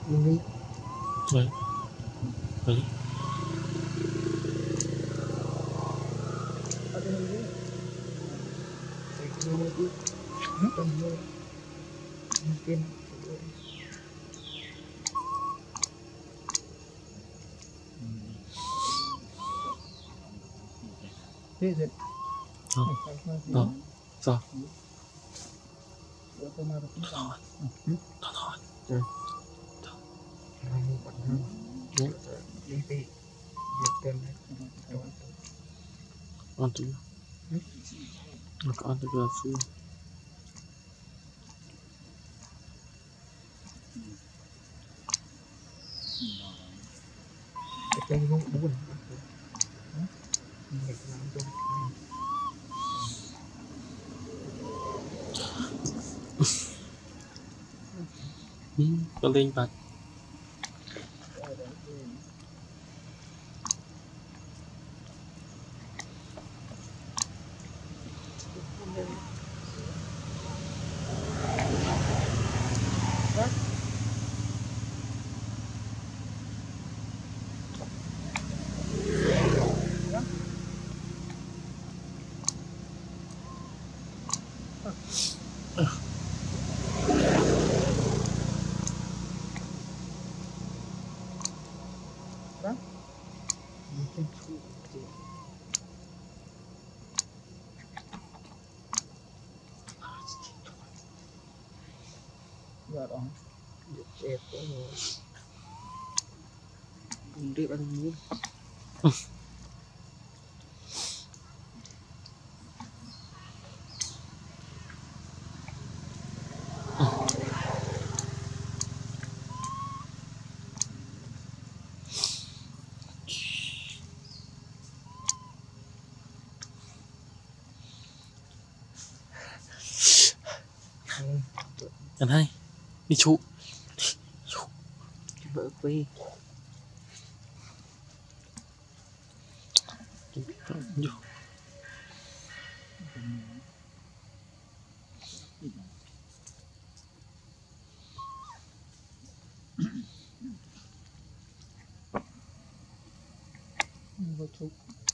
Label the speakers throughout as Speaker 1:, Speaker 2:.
Speaker 1: đi
Speaker 2: vậy vậy
Speaker 1: ở đây đi cái này đi trong vô mungkin thế rồi
Speaker 2: đó sao
Speaker 1: tôi mà được
Speaker 2: thôi thôi
Speaker 1: kamu pernah mimpi hotel
Speaker 2: ăn thì nó có ăn được là xưa
Speaker 1: cái không buồn nghịch lắm tôi
Speaker 2: có linh vật
Speaker 1: đó trên khu giờ đó đẹp quá rồi cùng đi ăn muối
Speaker 2: anh hay đi chú
Speaker 1: vợ quê
Speaker 2: vô
Speaker 1: vợ chú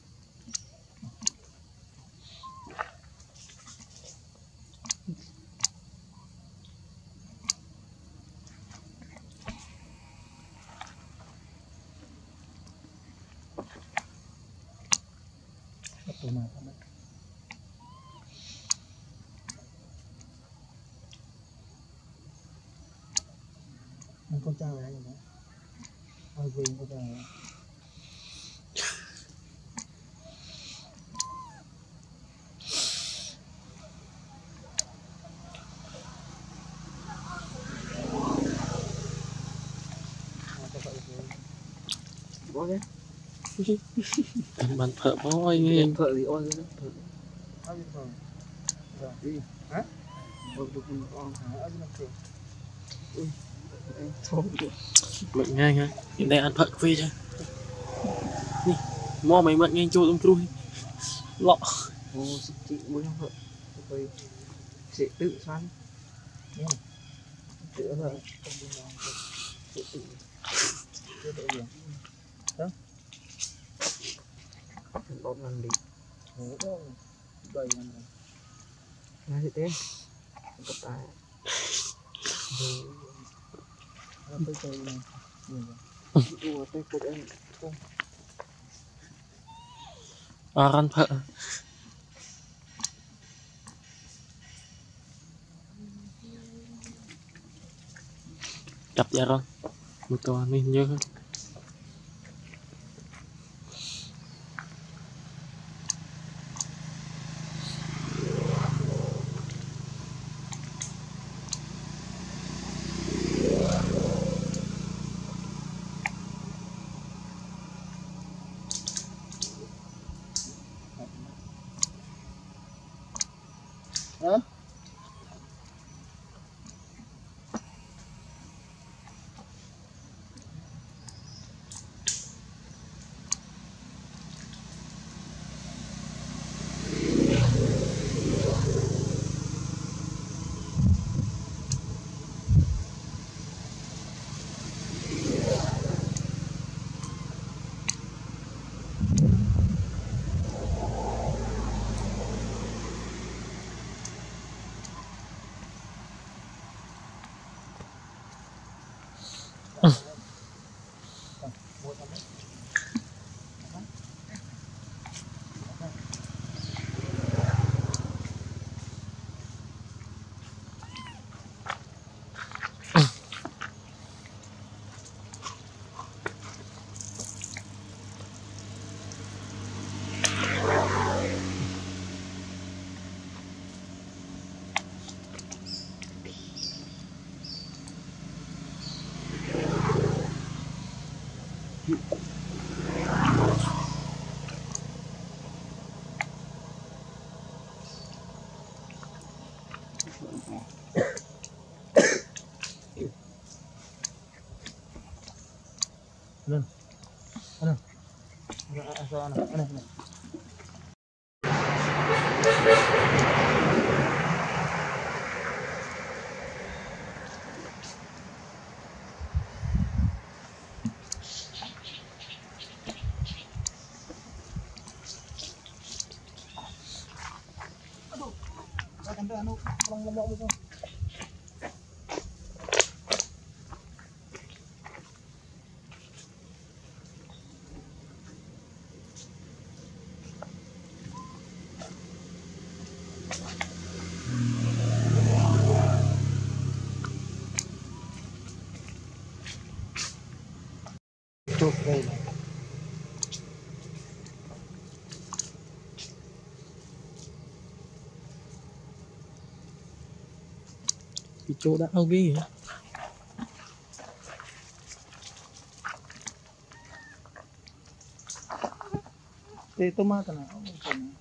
Speaker 1: tôi mà anh con trai này nữa ai quên con trai có đấy
Speaker 2: anh bạn thợ bói nghe
Speaker 1: thợ gì ôi nữa thợ ai biết thợ rồi đi hả được được con hả ai biết thợ ui em thôi
Speaker 2: mệnh ngay nha hiện tại ăn thợ phê chứ nè mua mày mệnh ngay cho ông trui lọ
Speaker 1: ô chị muốn không thợ tôi sẽ tự xoắn nhé tự là tự tự tự tự gì đó bọn mình đi ngủ đó đầy mình rồi nói gì thế có tài rồi nó tới chơi này đùa tay của em không
Speaker 2: Aron thợ chập ra Aron một tuần nên nhớ
Speaker 1: hả Ano? So, ano? Aduh, ano, parang lama mo. Okay.
Speaker 2: Cái chỗ đã ao ghê hả?
Speaker 1: Tomato na. Okay na.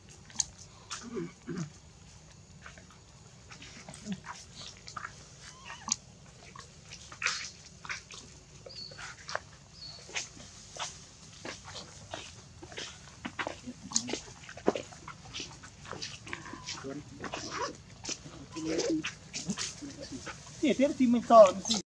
Speaker 1: Sì, ti metti in mezzo, sì.